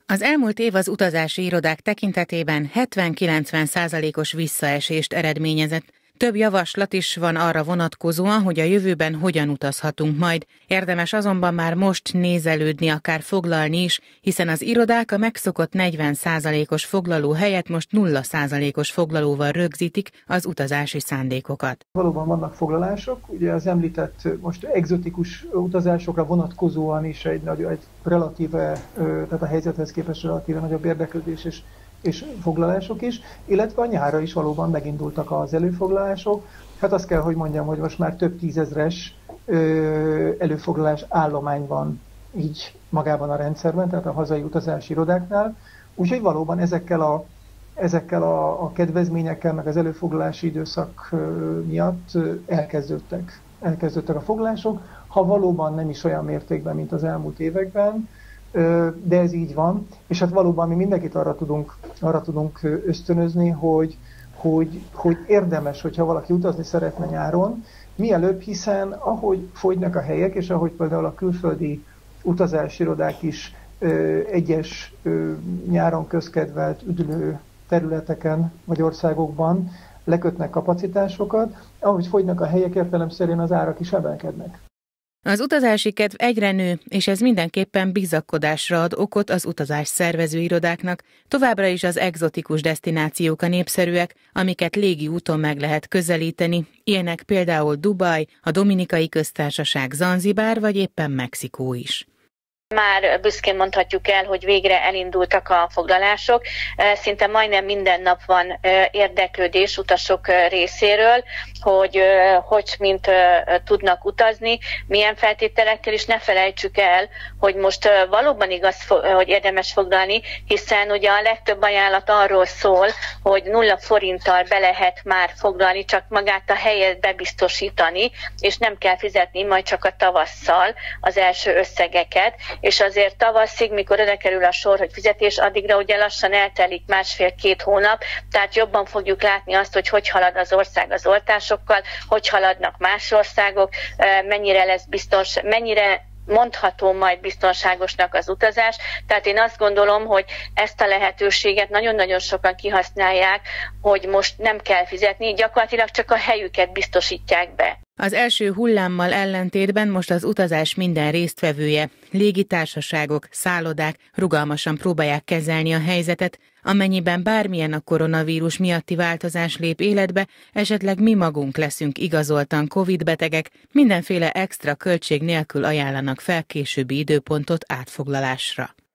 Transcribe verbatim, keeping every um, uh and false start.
Az elmúlt év az utazási irodák tekintetében hetven-kilencven százalékos visszaesést eredményezett. Több javaslat is van arra vonatkozóan, hogy a jövőben hogyan utazhatunk majd. Érdemes azonban már most nézelődni, akár foglalni is, hiszen az irodák a megszokott negyven százalékos foglaló helyett most nulla százalékos foglalóval rögzítik az utazási szándékokat. Valóban vannak foglalások, ugye az említett most egzotikus utazásokra vonatkozóan is egy, nagy, egy relatíve, tehát a helyzethez képest relatíve nagyobb érdeklődés és és foglalások is, illetve a nyárra is valóban megindultak az előfoglalások. Hát azt kell, hogy mondjam, hogy most már több tízezres előfoglalás állomány van így magában a rendszerben, tehát a hazai utazási irodáknál. Úgyhogy valóban ezekkel a, ezekkel a, a kedvezményekkel, meg az előfoglalási időszak miatt elkezdődtek, elkezdődtek a foglalások, ha valóban nem is olyan mértékben, mint az elmúlt években, de ez így van, és hát valóban mi mindenkit arra tudunk, arra tudunk ösztönözni, hogy, hogy, hogy érdemes, hogyha valaki utazni szeretne nyáron, mielőbb, hiszen ahogy fogynak a helyek, és ahogy például a külföldi utazási irodák is ö, egyes ö, nyáron közkedvelt üdülő területeken vagy országokban lekötnek kapacitásokat, ahogy fogynak a helyek, értelemszerűen az árak is emelkednek. Az utazási kedv egyre nő, és ez mindenképpen bizakodásra ad okot az utazás szervező irodáknak. Továbbra is az egzotikus desztinációk a népszerűek, amiket légi úton meg lehet közelíteni. Ilyenek például Dubaj, a Dominikai Köztársaság, Zanzibár vagy éppen Mexikó is. Már büszkén mondhatjuk el, hogy végre elindultak a foglalások. Szinte majdnem minden nap van érdeklődés utasok részéről, hogy hogy mint tudnak utazni, milyen feltételekkel, és ne felejtsük el, hogy most valóban igaz, hogy érdemes foglalni, hiszen ugye a legtöbb ajánlat arról szól, hogy nulla forinttal be lehet már foglalni, csak magát a helyet bebiztosítani, és nem kell fizetni majd csak a tavasszal az első összegeket. És azért tavaszig, mikor oda kerül a sor, hogy fizetés, addigra ugye lassan eltelik másfél-két hónap, tehát jobban fogjuk látni azt, hogy hogy halad az ország az oltásokkal, hogy haladnak más országok, mennyire lesz biztos, mennyire mondható majd biztonságosnak az utazás. Tehát én azt gondolom, hogy ezt a lehetőséget nagyon-nagyon sokan kihasználják, hogy most nem kell fizetni, gyakorlatilag csak a helyüket biztosítják be. Az első hullámmal ellentétben most az utazás minden résztvevője, légitársaságok, szállodák rugalmasan próbálják kezelni a helyzetet, amennyiben bármilyen a koronavírus miatti változás lép életbe, esetleg mi magunk leszünk igazoltan Covid betegek, mindenféle extra költség nélkül ajánlanak fel későbbi időpontot átfoglalásra.